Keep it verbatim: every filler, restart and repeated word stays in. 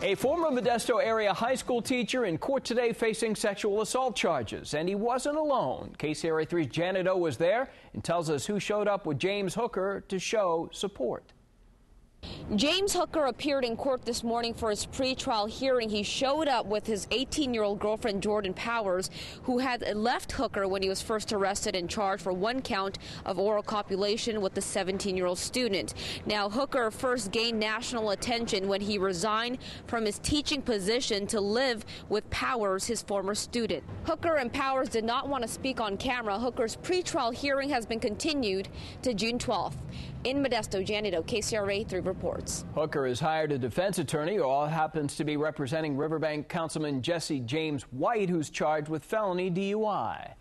A former Modesto area high school teacher in court today facing sexual assault charges, and he wasn't alone. K C R A three's Janet O was there and tells us who showed up with James Hooker to show support. James Hooker appeared in court this morning for his pretrial hearing. He showed up with his eighteen-year-old girlfriend, Jordan Powers, who had left Hooker when he was first arrested and charged for one count of oral copulation with the seventeen-year-old student. Now, Hooker first gained national attention when he resigned from his teaching position to live with Powers, his former student. Hooker and Powers did not want to speak on camera. Hooker's pretrial hearing has been continued to June twelfth. In Modesto, Janet O, K C R A three reports. Hooker has hired a defense attorney who all happens to be representing Riverbank Councilman Jesse James White, who's charged with felony D U I.